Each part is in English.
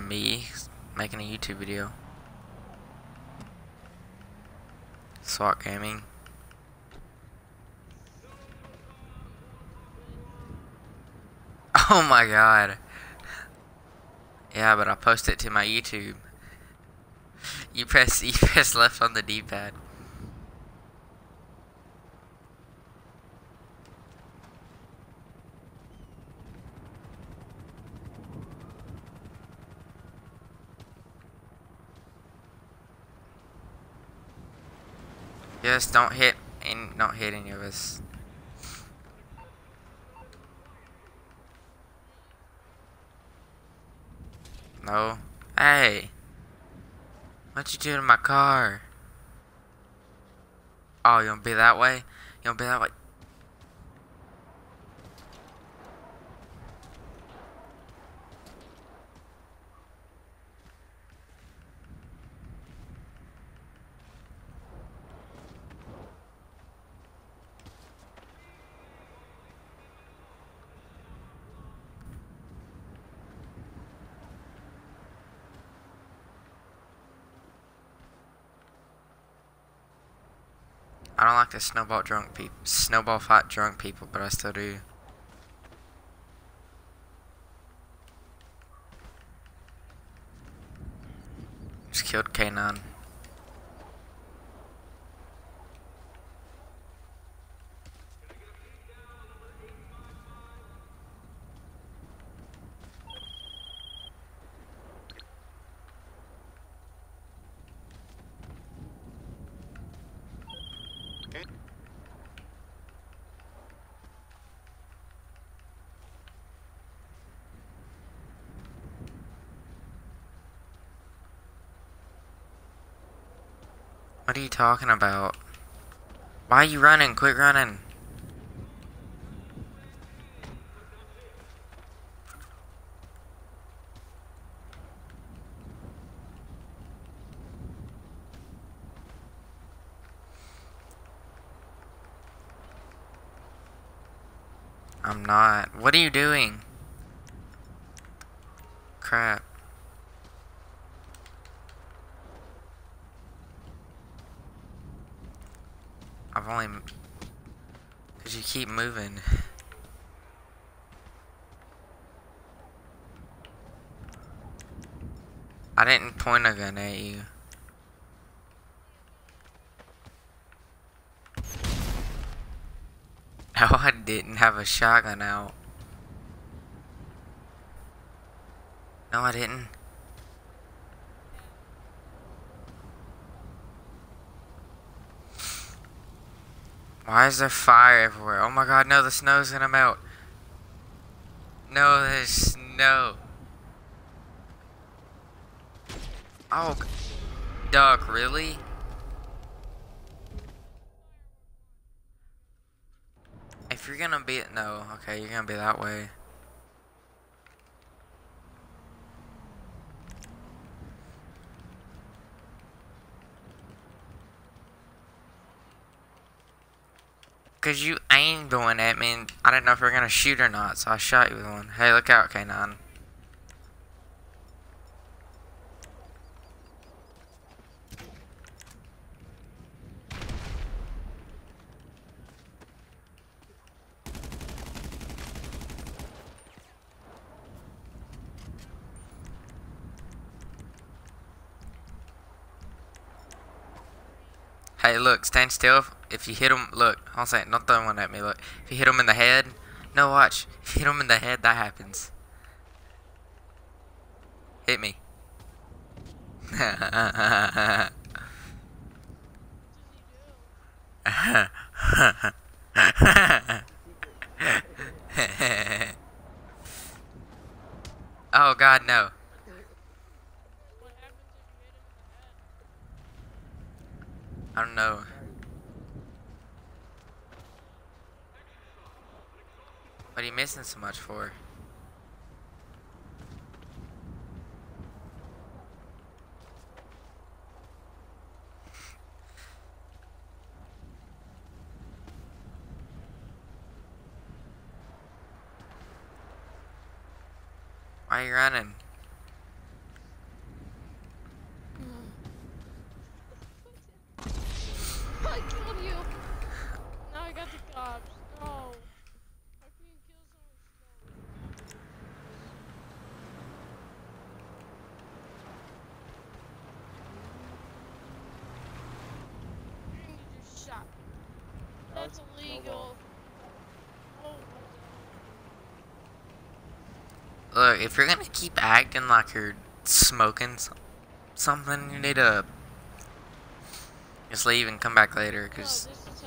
me making a YouTube video. SWAT Gaming. Oh my god. Yeah, but I post it to my YouTube. You press left on the D-pad. Just don't hit any of us. No. Hey. What you do to my car? Oh, you wanna be that way? You wanna be that way? I don't like to snowball fight drunk people, but I still do. Just killed K9. What are you talking about? Why are you running? Quit running. I'm not. What are you doing? Crap. I've only... Cause you keep moving. I didn't point a gun at you. No, I didn't have a shotgun out. No, I didn't. Why is there fire everywhere? Oh my god, no, the snow's gonna melt. No, there's snow. Oh, Duck, really? If you're gonna be... No, okay, you're gonna be that way. Cause you aimed one at me and I didn't know if we were gonna shoot or not, so I shot you with one. Hey, look out, K9. Hey, look, stand still. If you hit him, look, I'll say, don't throw one at me, look. If you hit him in the head, no, watch. If you hit him in the head, that happens. Hit me. Oh, God, no. I don't know. What are you missing so much for? Why are you running? Look, if you're gonna keep acting like you're smoking something, you need to just leave and come back later, because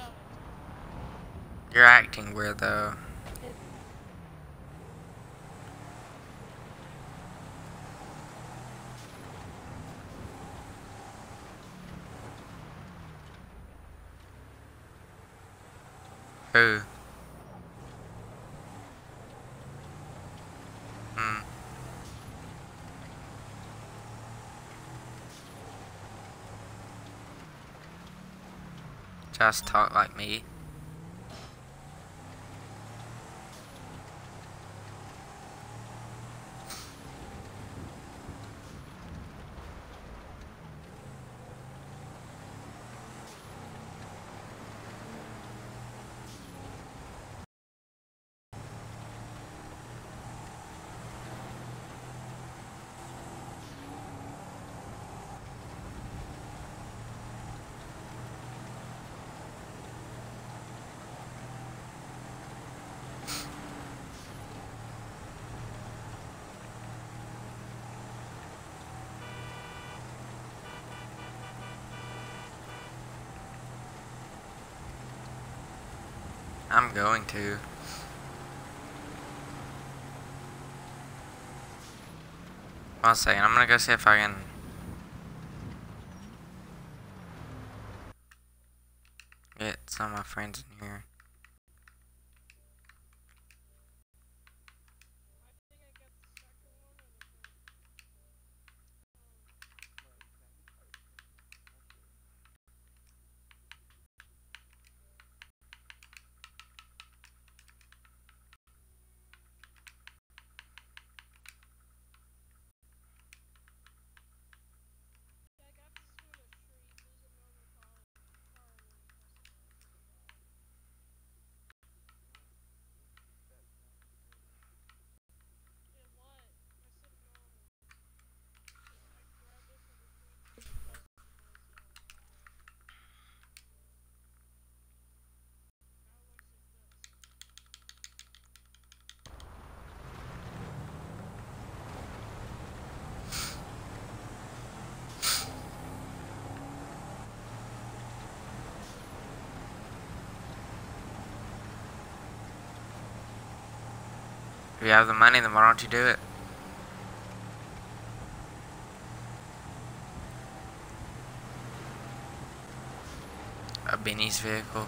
you're acting weird, though. Who? Hmm. Just talk like me. I'm going to. One second, I'm gonna go see if I can get some of my friends in here. If you have the money, then why don't you do it? A Benny's vehicle.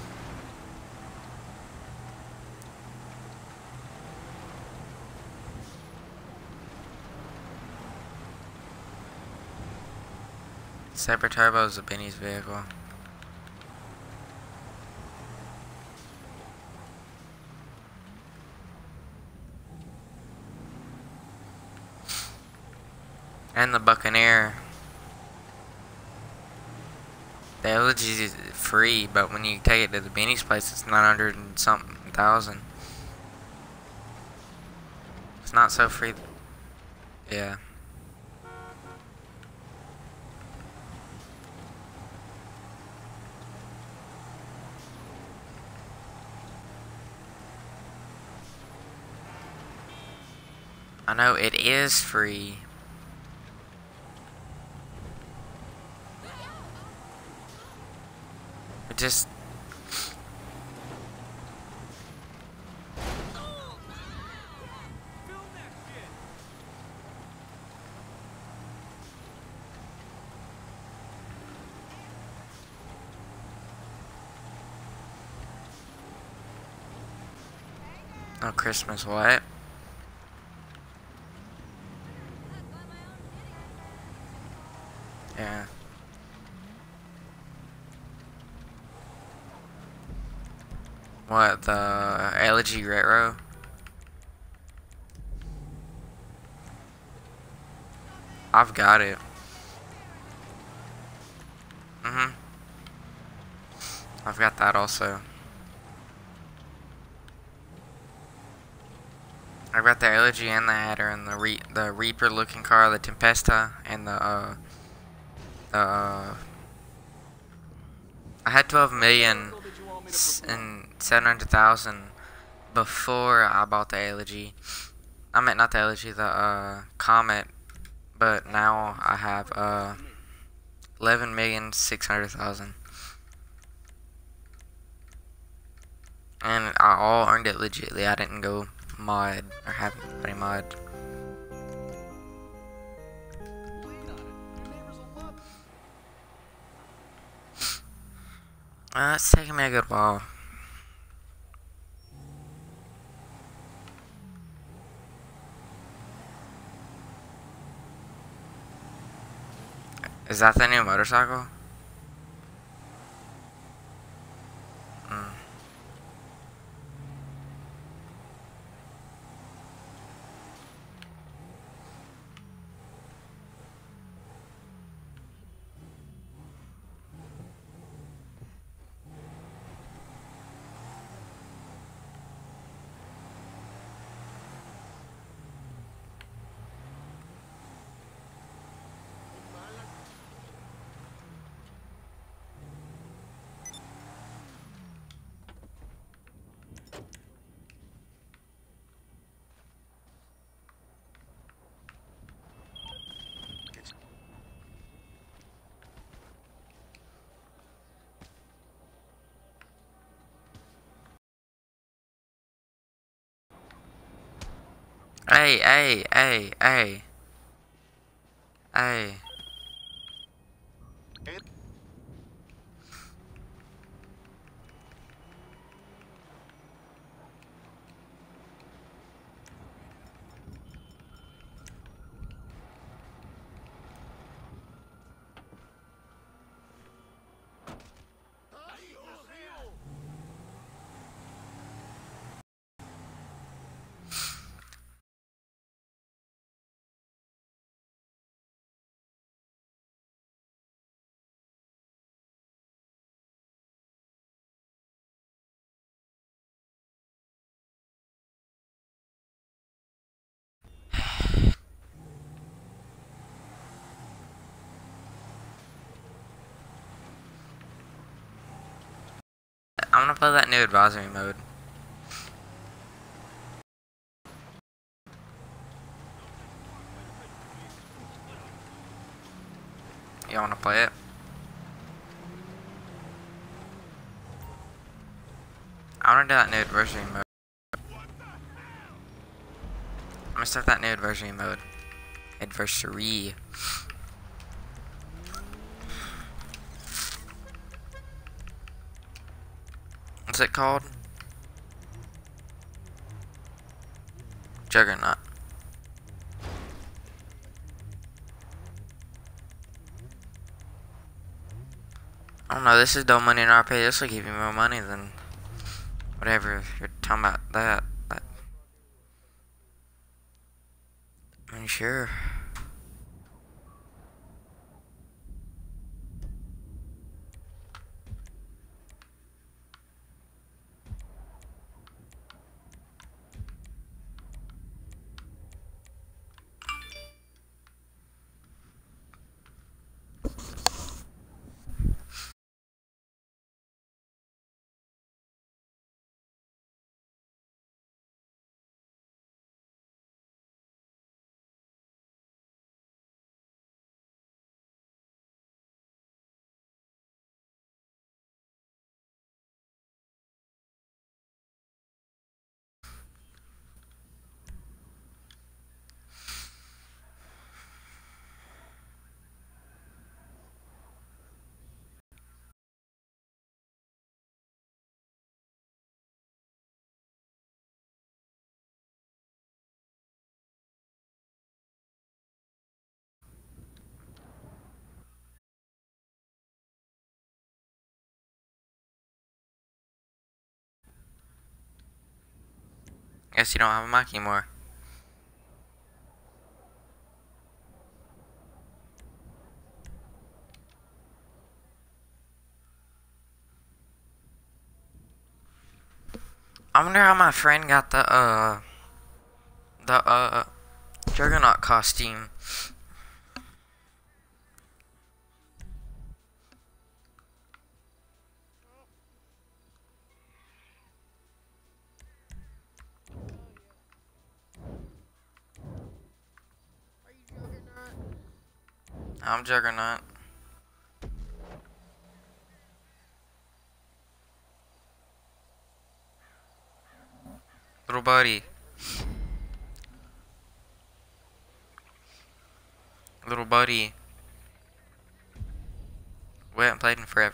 Saber Turbo is a Benny's vehicle. And the Buccaneer. The LG is free, but when you take it to the Benny's place, it's 900 and something thousand. It's not so free. Yeah. I know it is free. It just... Oh, Christmas what? Yeah. What, the LG Retro? I've got it. I've got that also. I've got the LG and the Adder and the Reaper looking car, the Tempesta, and the I had 12 million and 700,000 before I bought the LG. I meant not the LG, the Comet, but now I have 11,600,000, and I all earned it legitly. I didn't go mod or have anybody mod. It's taking me a good while. Is that the new motorcycle? Mm. Hey, hey, hey, hey. Hey. I'm gonna play that new advisory mode. You wanna play it? I wanna do that new advisory mode. I'm gonna start that new advisory mode. Adversary. What's it called? Juggernaut. I don't know, this is dumb money in RP. This will give you more money than whatever you're talking about that. But I mean, sure. Guess you don't have a mic anymore. I wonder how my friend got the Juggernaut costume. I'm Juggernaut. Little buddy. Little buddy. We haven't played in forever.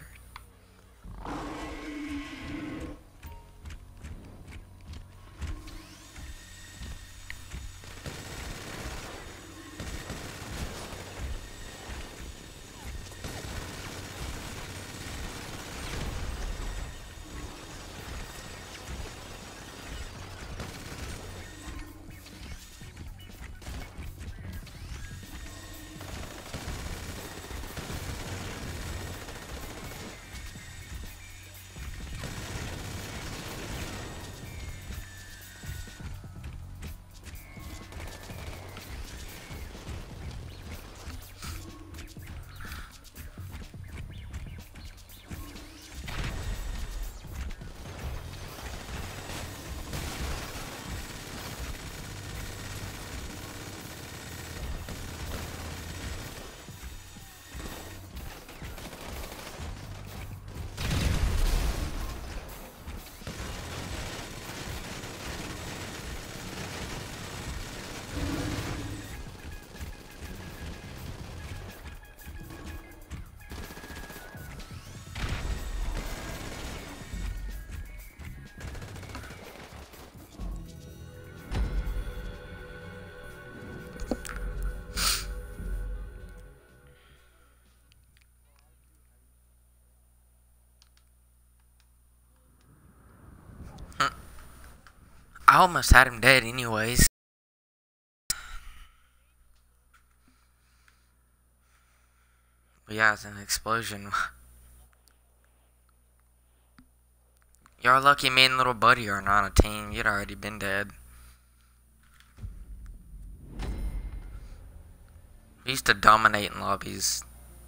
I almost had him dead anyways. But yeah, it's an explosion. Y'all lucky me and little buddy are not a team. You'd already been dead. We used to dominate in lobbies.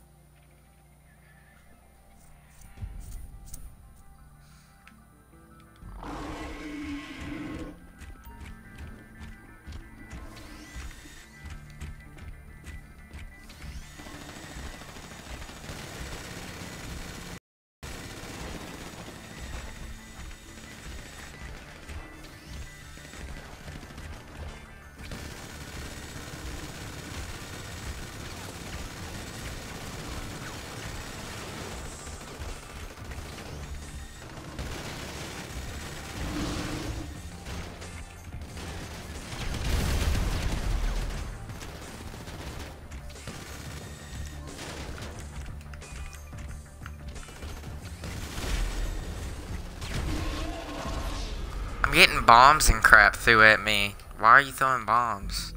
I'm getting bombs and crap through at me. Why are you throwing bombs?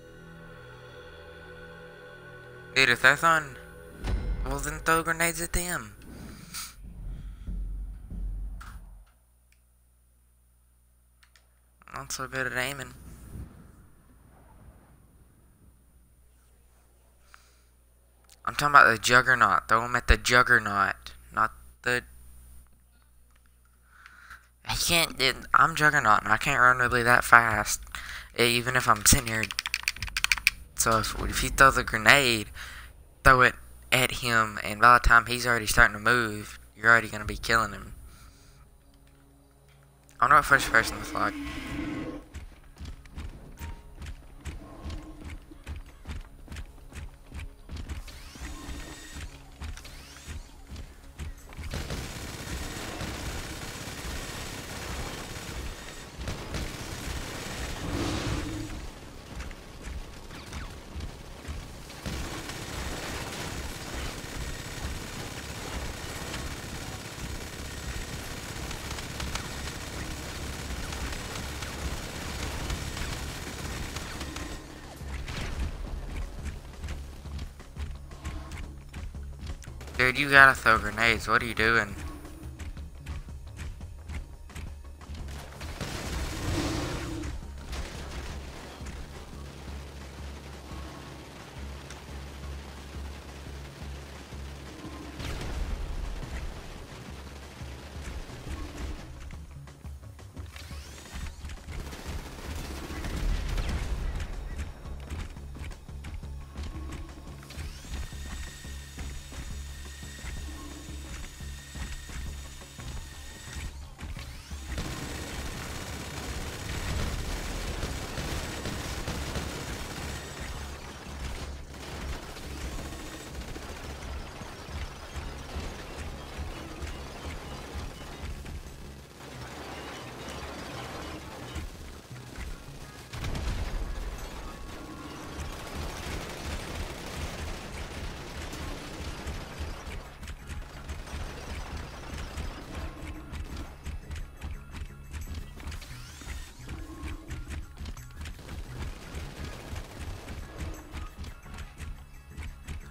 Dude, if they're throwing... well, then throw grenades at them. Not so good at aiming. I'm talking about the Juggernaut. Throw them at the Juggernaut. Not the... I can't... I'm Juggernaut and I can't run really that fast. Even if I'm sitting here. So if you throw the grenade, throw it at him, and by the time he's already starting to move, you're already going to be killing him. I wonder what first person looks like. Dude, you gotta throw grenades. What are you doing?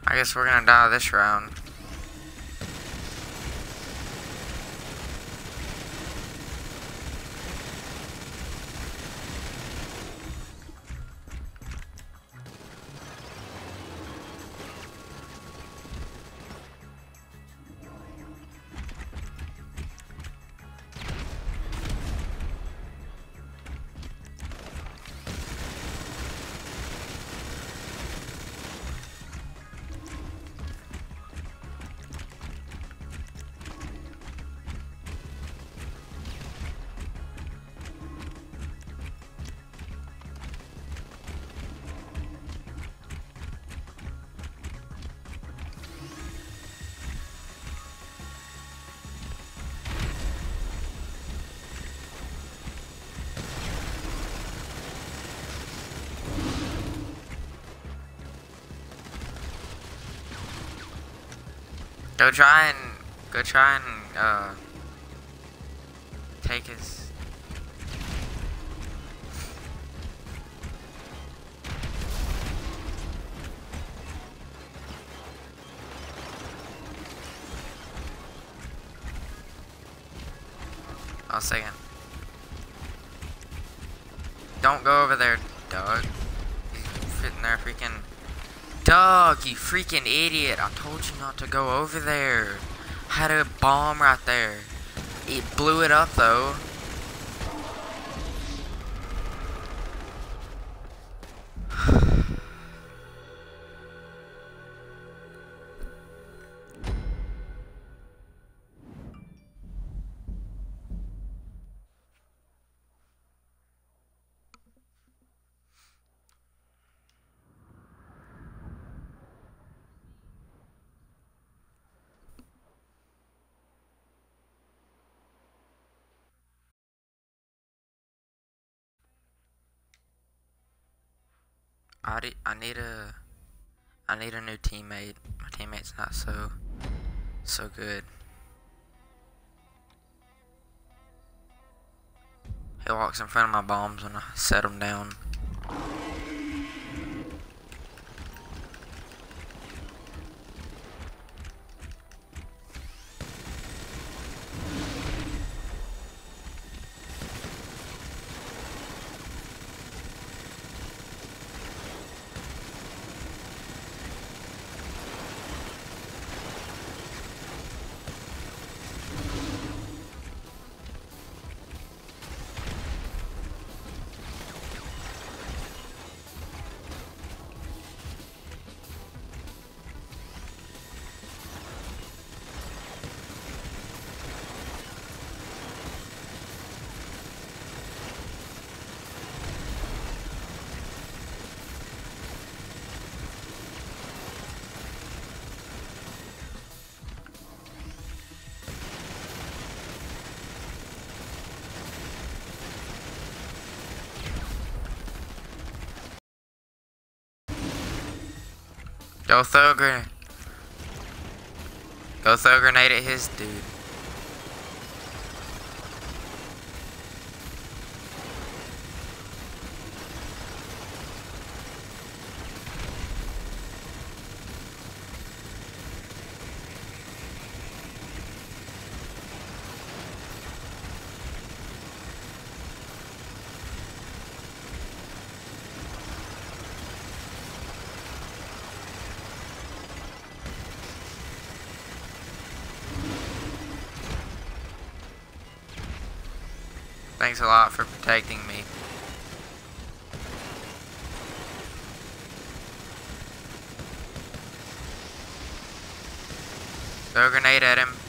I guess we're gonna die this round. Go try and take his. I'll second. Don't go over there, dog. He's sitting there freaking. Dog, you freaking idiot. I told you not to go over there. Had a bomb right there. It blew it up though. I need a new teammate. My teammate's not so good. He walks in front of my bombs when I set them down. Go throw a grenade. Go throw a grenade at his dude. Thanks a lot for protecting me. Throw a grenade at him.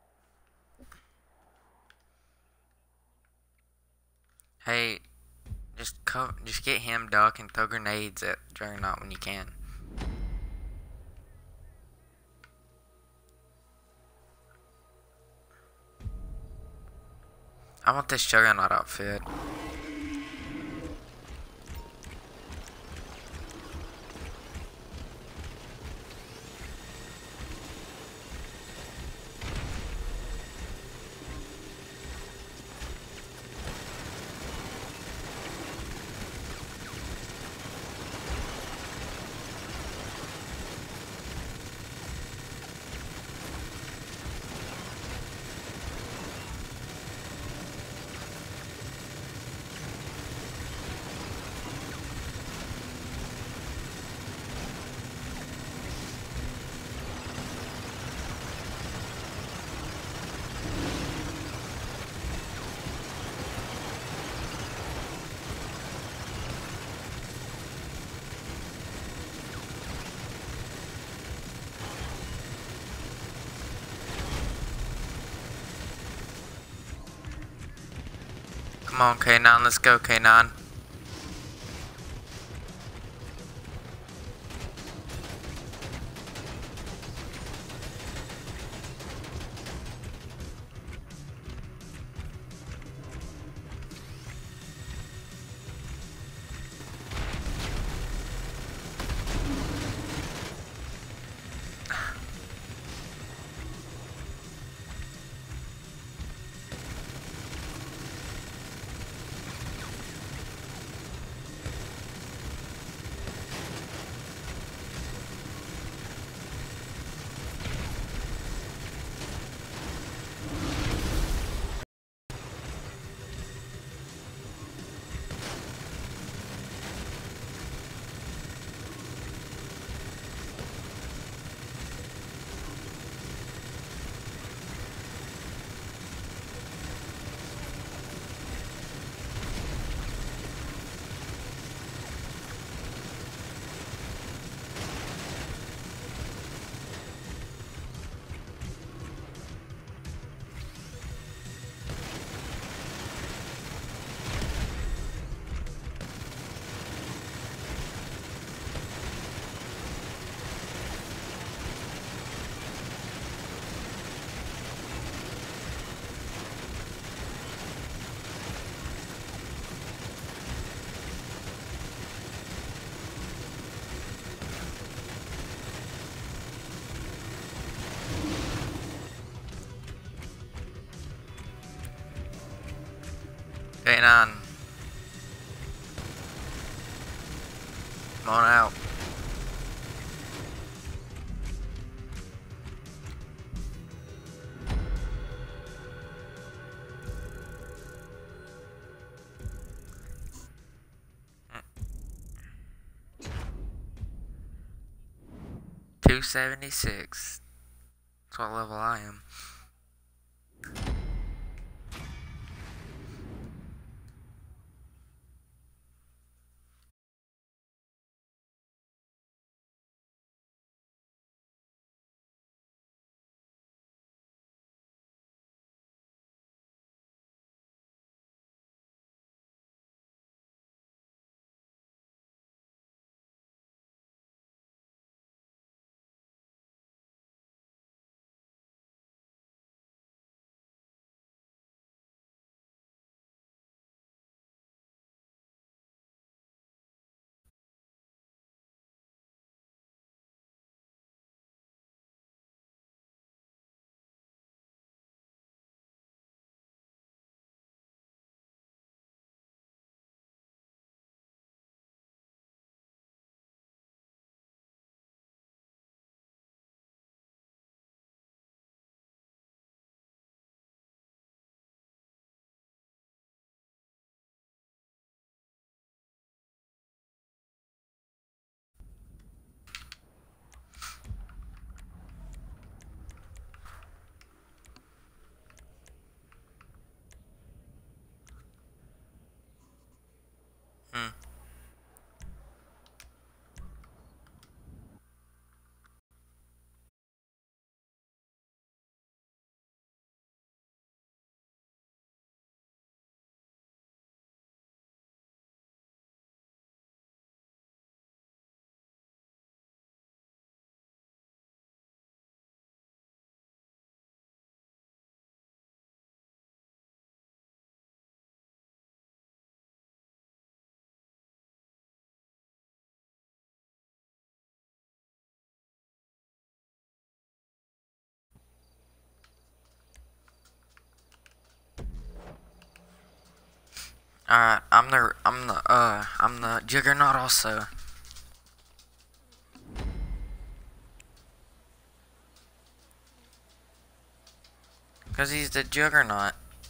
Hey, just get him, Duck, and throw grenades at Juggernaut when you can. I want this Juggernaut outfit. Come on, K9, let's go, K9. K9. Come on out. $276. That's what level I am. Alright, I'm the Juggernaut also. Cause he's the Juggernaut.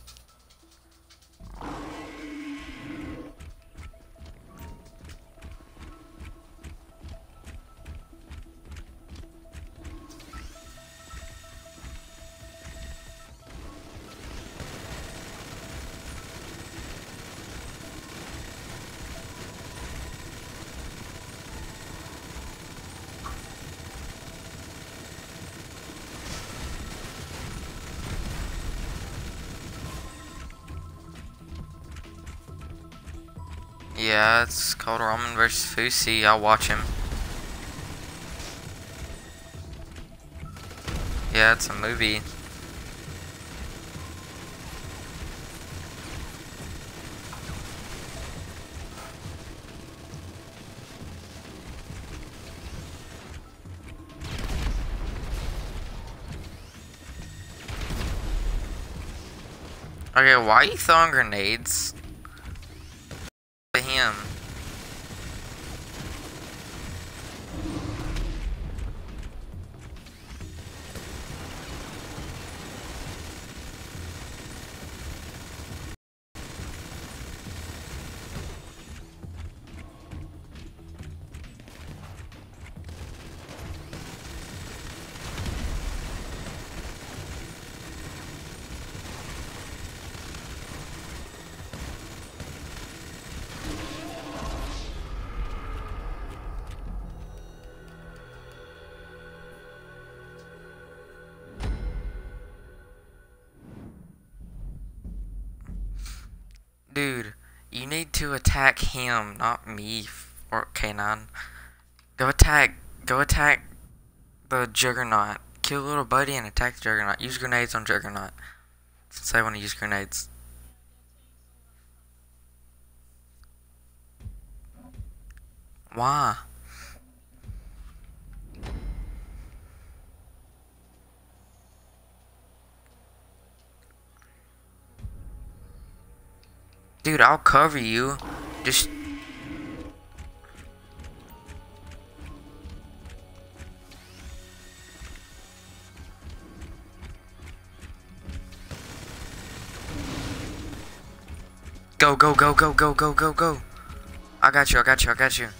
Yeah, it's called Roman vs. Fusi. I'll watch him. Yeah, it's a movie. Okay, why are you throwing grenades at him? Dude, you need to attack him, not me or K9. Go attack the Juggernaut. Kill little buddy and attack the Juggernaut. Use grenades on Juggernaut. Since I want to use grenades. Why? Dude, I'll cover you. Just... Go, go, go, go, go, go, go, go. I got you, I got you, I got you.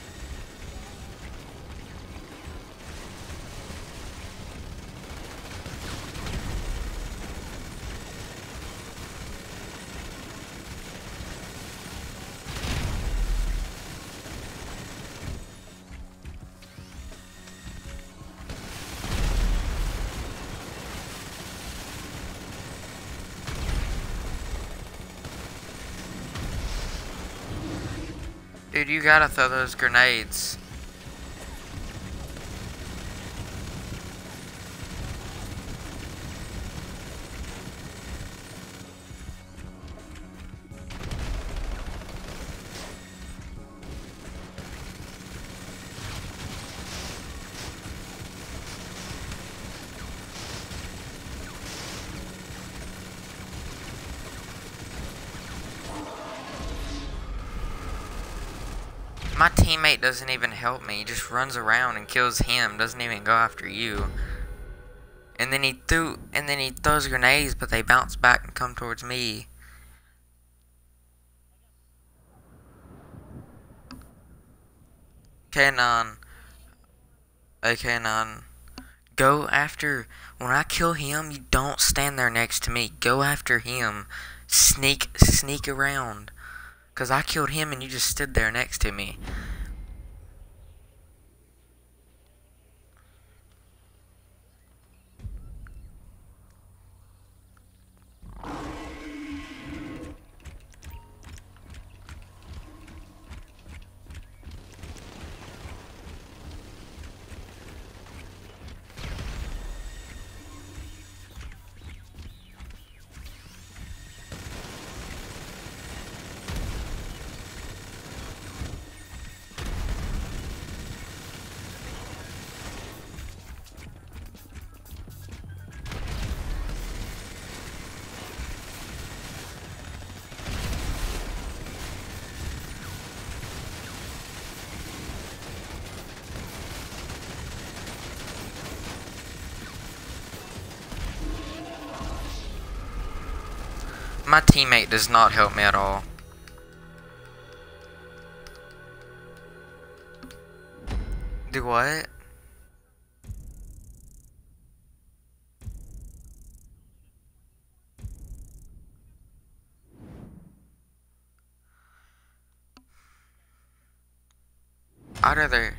Dude, you gotta throw those grenades. My teammate doesn't even help me. He just runs around and kills him. Doesn't even go after you. And then he throws grenades, but they bounce back and come towards me. K9. Hey, K9. Go after... When I kill him, you don't stand there next to me. Go after him. Sneak around. Because I killed him and you just stood there next to me. My teammate does not help me at all. Do what? I'd rather...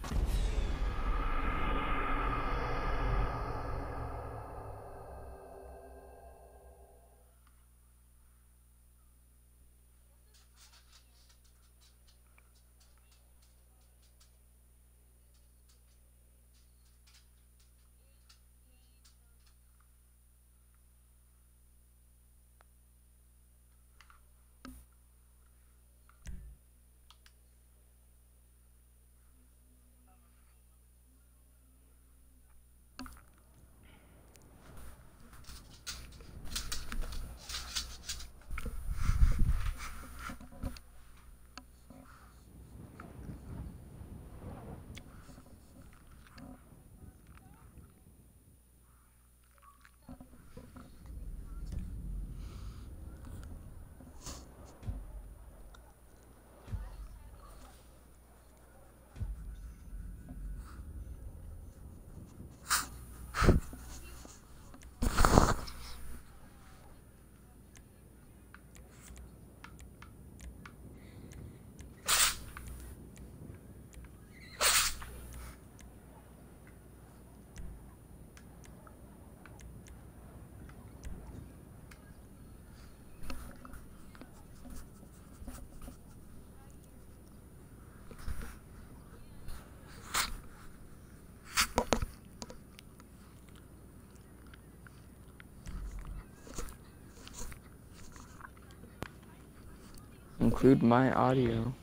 Include my audio.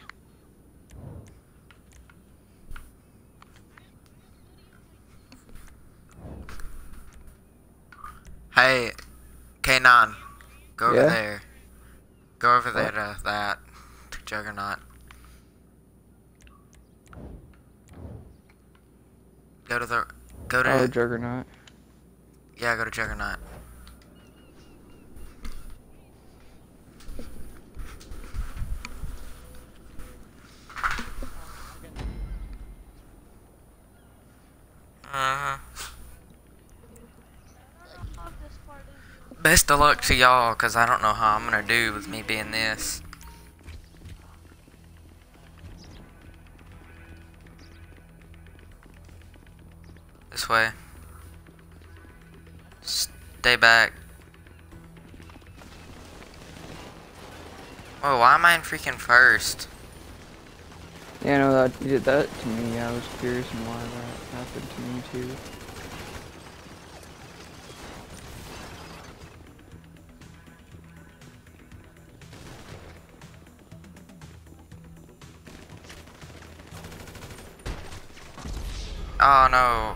Hey, K9, go over Yeah? there. Go over there What? to that Juggernaut. Go to the... Go Oh, to... Juggernaut. Yeah, go to Juggernaut. Best of luck to y'all, because I don't know how I'm going to do with me being this. This way. Stay back. Oh, why am I in freaking first? Yeah, no, that you did that to me. I was curious on why that happened to me too. Oh, no.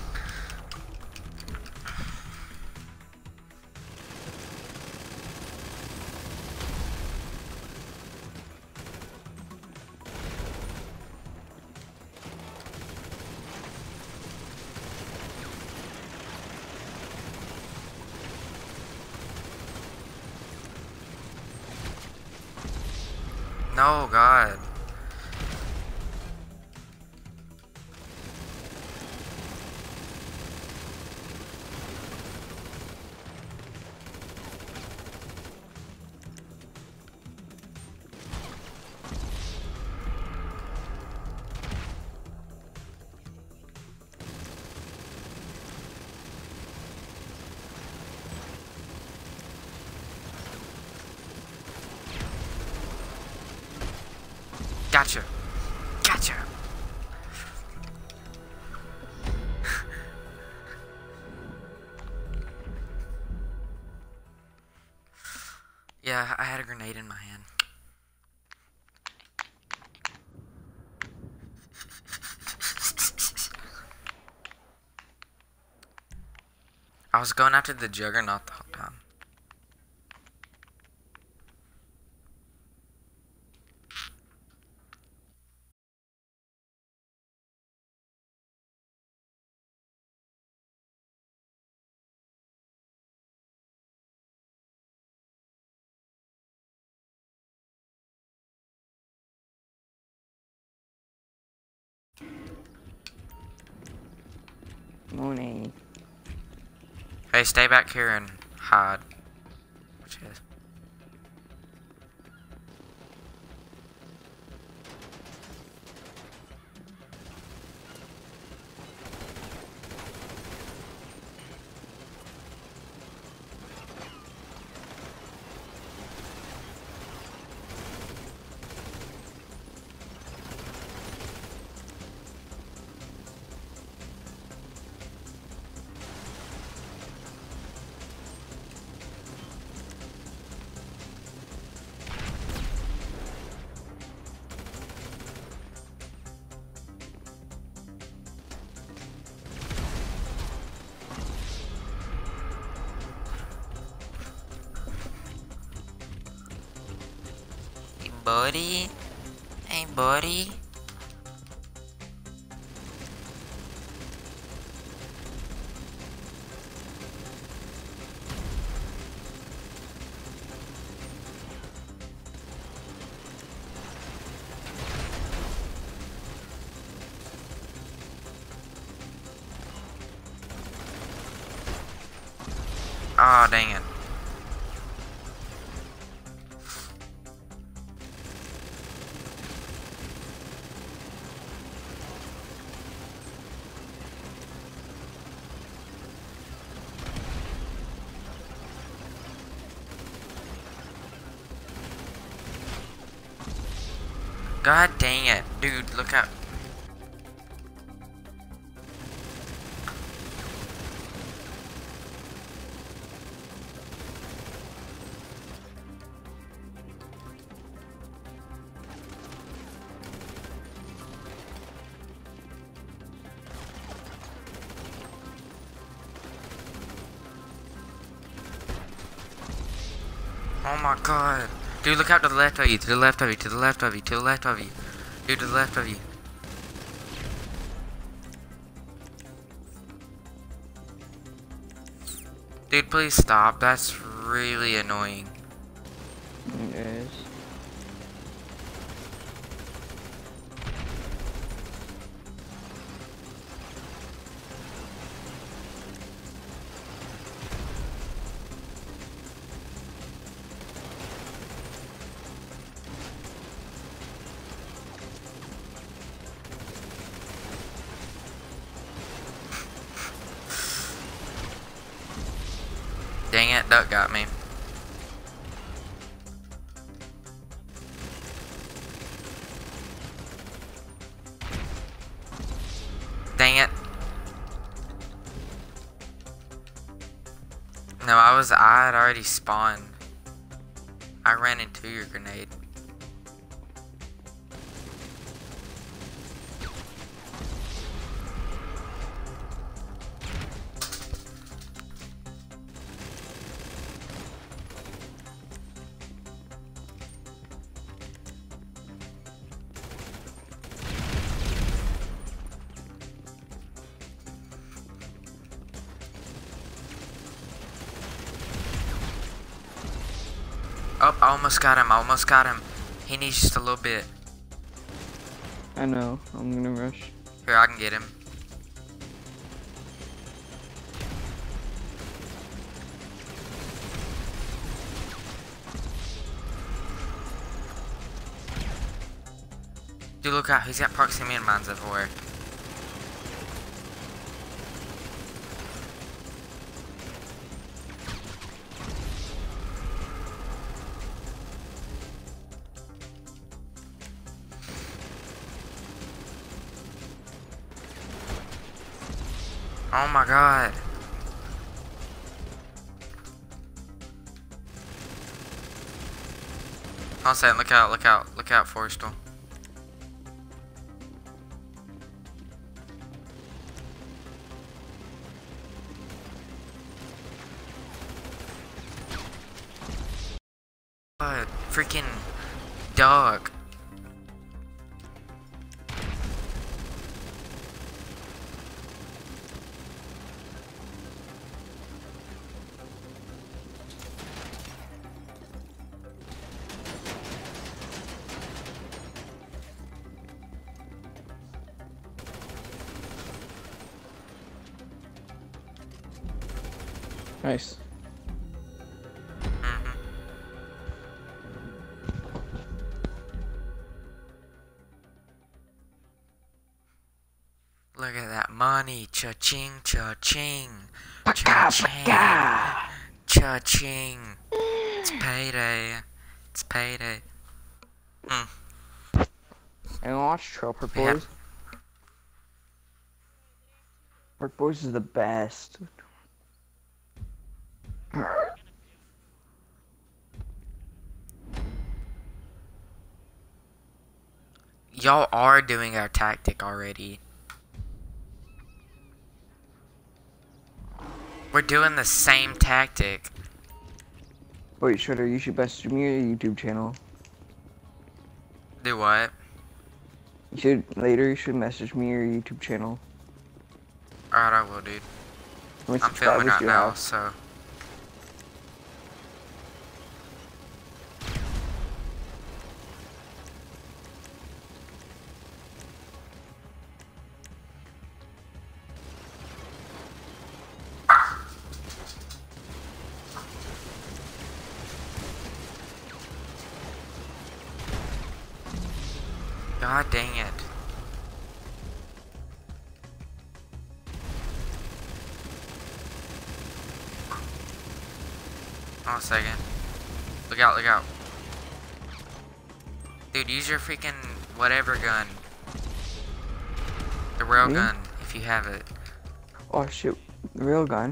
No, God. Gotcha. Gotcha. Yeah, I had a grenade in my hand. I was going after the Juggernaut the whole time. Money. Hey, stay back here and hide. Which is. Hey, buddy. Hey, buddy. Oh, dang it. God dang it. Dude, look out. Oh my god. Dude, look out to the left of you, to the left of you, to the left of you, to the left of you. Dude, to the left of you. Dude, please stop. That's really annoying. It is. Dang it, duck got me. Dang it. No, I had already spawned. I ran into your grenade. Oh, I almost got him. I almost got him. He needs just a little bit. I know. I'm gonna rush. Here, I can get him. Dude, look out. He's got proximity mines everywhere. Oh my god. Hold on a second, look out, look out, look out, Forrestal. God, freaking dog. Nice. Mm-hmm. Look at that money. Cha-ching, cha-ching. Cha-ching. Cha-ching. It's payday. It's payday. And watch Trapper We have... Boys. Trapper Boys is the best. Y'all are doing our tactic already. We're doing the same tactic. Wait, Shredder, you should message me your YouTube channel. Do what? You should message me your YouTube channel. Alright, I will, dude. How many I'm filming subscribers right do you now, have? so... God dang it. Hold on a second. Look out, look out. Dude, use your freaking whatever gun. The rail Me? gun, if you have it. Oh shoot, the real gun.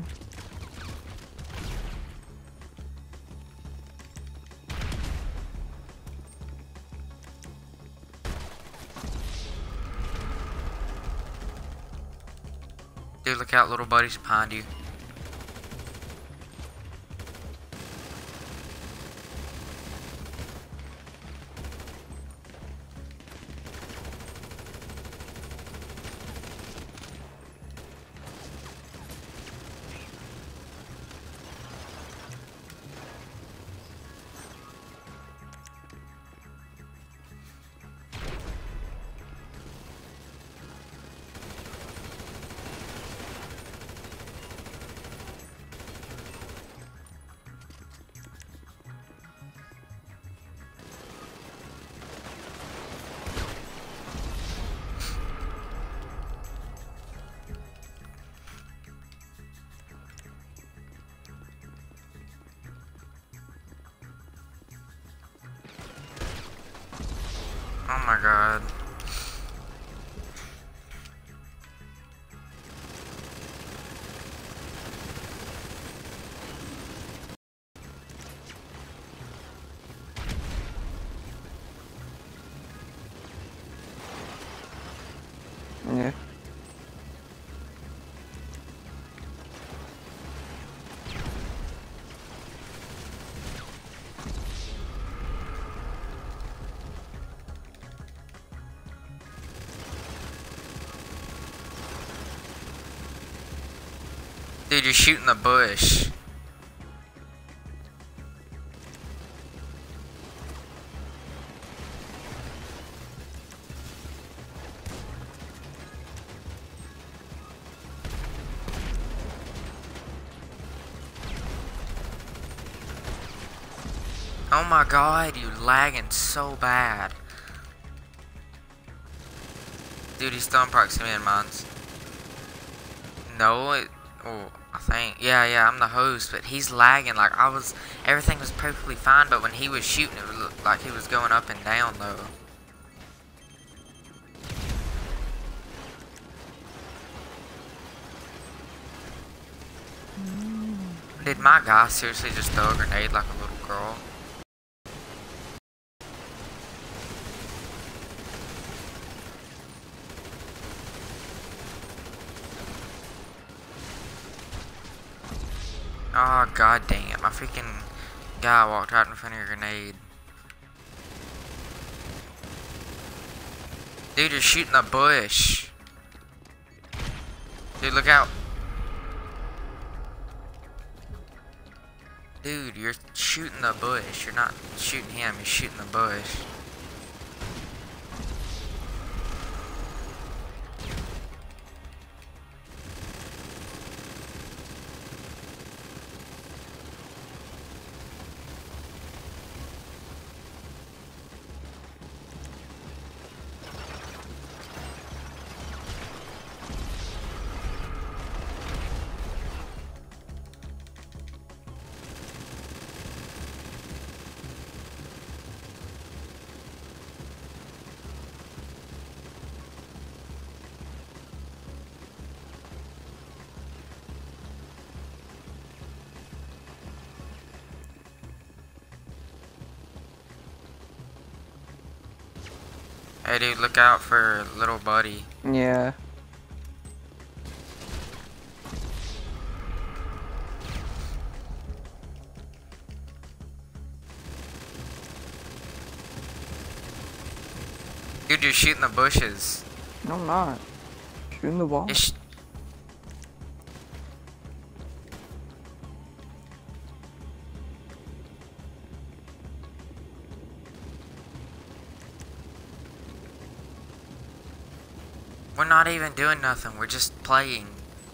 Dude, look out, little buddies behind you. Oh my god. Yeah. Dude, you're shooting the bush. Oh my god, you lagging so bad. Dude, he's still in proximity in mines. No, oh, I think. Yeah, I'm the host, but he's lagging. Like, everything was perfectly fine, but when he was shooting, it looked like he was going up and down, though. Did my guy seriously just throw a grenade like a little girl? Oh, god dang it. My freaking guy walked right in front of your grenade. Dude, you're shooting the bush. Dude, look out. Dude, you're shooting the bush. You're not shooting him, you're shooting the bush. Hey dude, look out for little buddy. Yeah. Dude, you're shooting the bushes. No, I'm not. Shooting the wall. We're not even doing nothing. We're just playing.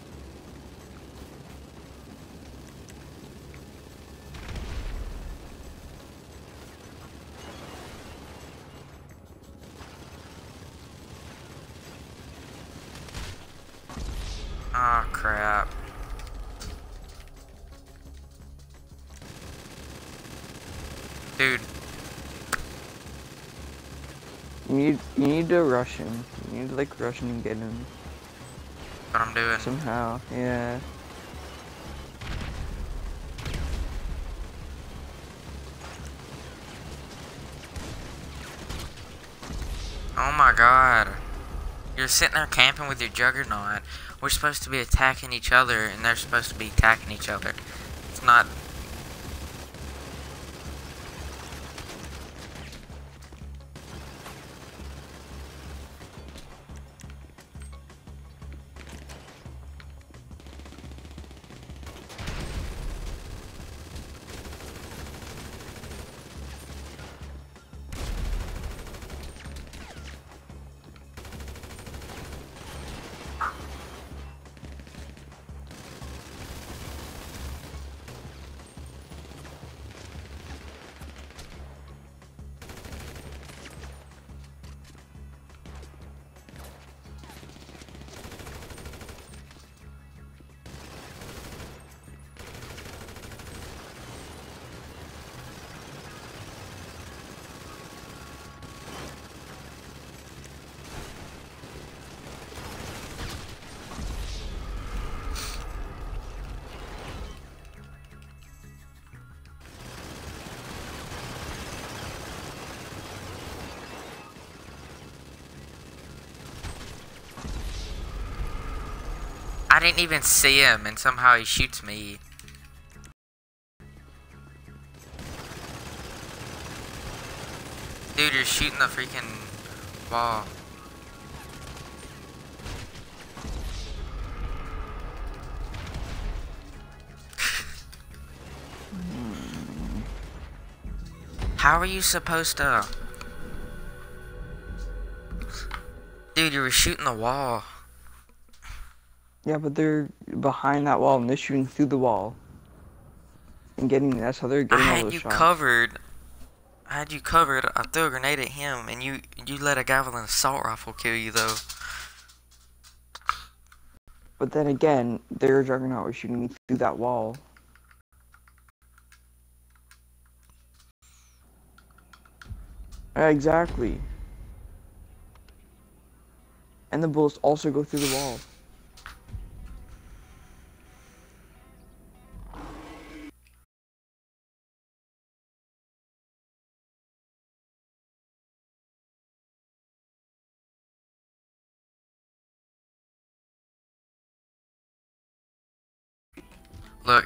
Oh crap. Dude, You need to rush him. You need to like rush him and get him what I'm doing. somehow. Yeah. Oh my god. You're sitting there camping with your juggernaut. We're supposed to be attacking each other, and they're supposed to be attacking each other. It's not... I didn't even see him, and somehow he shoots me. Dude, you're shooting the freaking wall. How are you supposed to... Dude, you were shooting the wall. Yeah, but they're behind that wall and they're shooting through the wall. And that's how they're getting all those shots. I had you covered. I threw a grenade at him, and you let a guy with an assault rifle kill you, though. But then again, their juggernaut was shooting through that wall. Exactly. And the bullets also go through the wall. Look.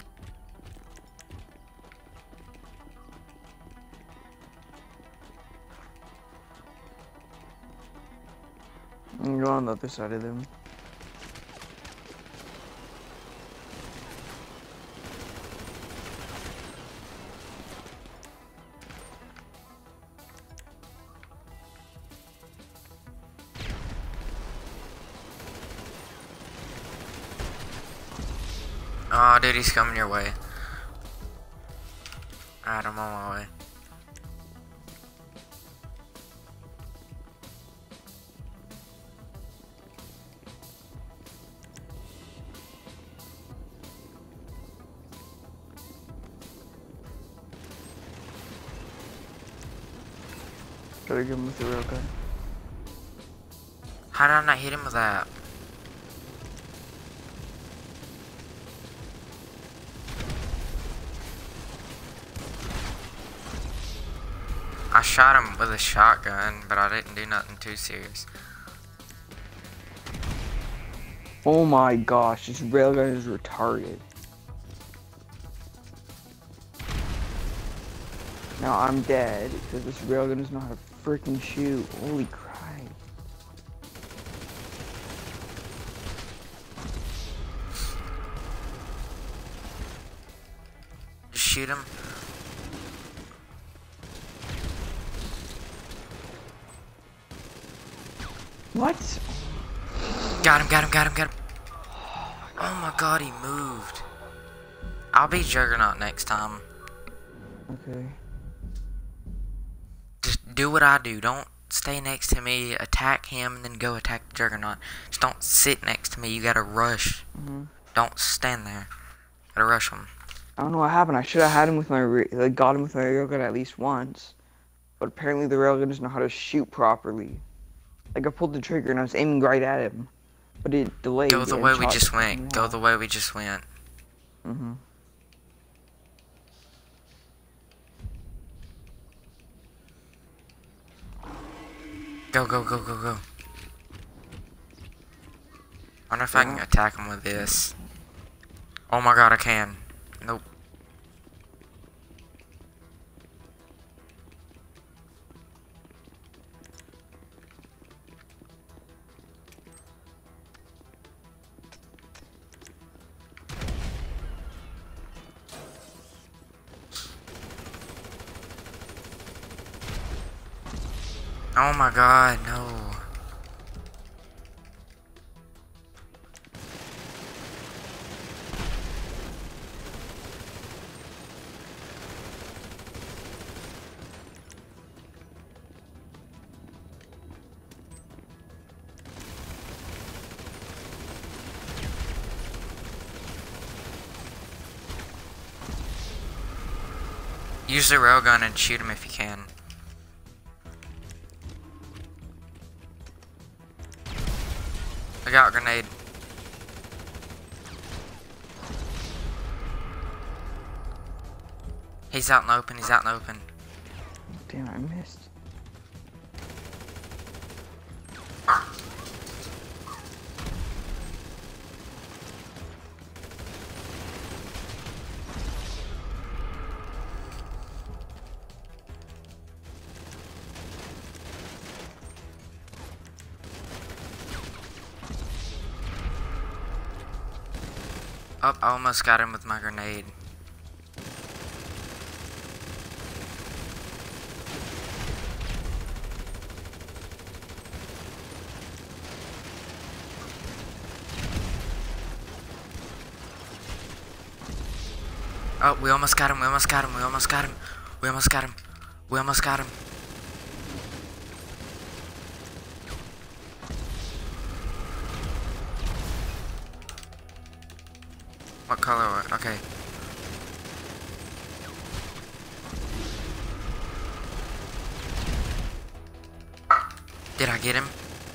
And go on the other side of them. Oh, dude, he's coming your way. Alright, I'm on my way. Gotta get him with the railgun. How did I not hit him with that? I shot him with a shotgun, but I didn't do nothing too serious. Oh my gosh, this railgun is retarded. Now I'm dead because this railgun doesn't know how to freaking shoot. Holy crap. Just shoot him. What? Got him, got him, got him, got him. Oh my god, he moved. I'll be Juggernaut next time. Okay. Just do what I do. Don't stay next to me, attack him, and then go attack the Juggernaut. Just don't sit next to me. You gotta rush. Don't stand there. Gotta rush him. I don't know what happened. I should have had him with my got him with my railgun at least once, but apparently the railgun doesn't know how to shoot properly. Like I pulled the trigger and I was aiming right at him, but it delayed. Go the way we just went. Go the way we just went. Go, go, go, go, go. I wonder if I can attack him with this. Oh my god, I can. Nope. Oh my god, no. Use the railgun and shoot him if you can. I got a grenade. He's out in the open, he's out in the open. Damn, I missed. Oh, I almost got him with my grenade. Oh, we almost got him, we almost got him, we almost got him. We almost got him. We almost got him. What color? Okay. Did I get him?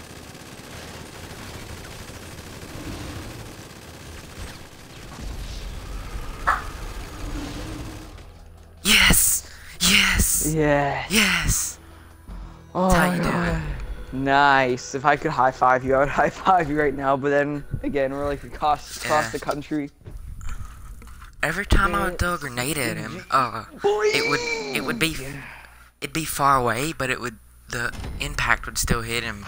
Yes! Yes! Yeah. Yes! Oh, That's how you do it. Nice. If I could high five you, I would high five you right now. But then again, we're like across the country. Every time I would throw a grenade at him, it'd be far away, but the impact would still hit him.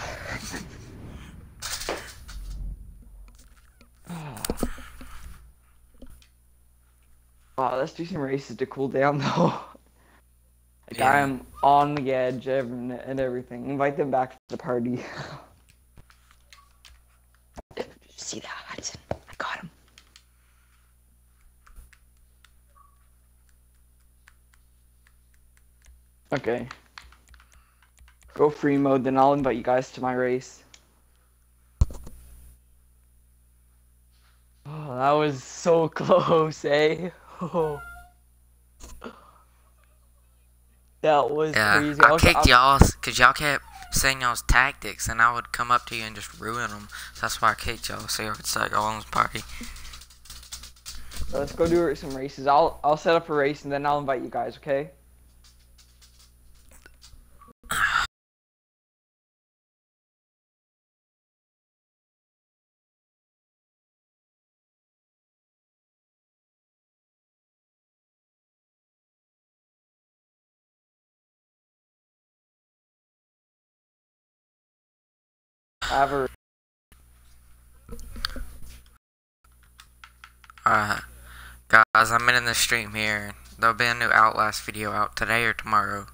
Wow, let's do some races to cool down though. Like Yeah. I am on the edge and everything. Invite them back to the party. See that, Hudson? I got him. Okay. Go free mode, then I'll invite you guys to my race. Oh, that was so close, eh? Oh. That was crazy. I kicked y'all because y'all kept saying y'all's tactics, and I would come up to you and just ruin them. So that's why I kicked y'all, so y'all could start y'all on this party. So let's go do some races. I'll set up a race and then I'll invite you guys, okay? Ever. Alright. Guys, I'm ending the stream here. There'll be a new Outlast video out today or tomorrow.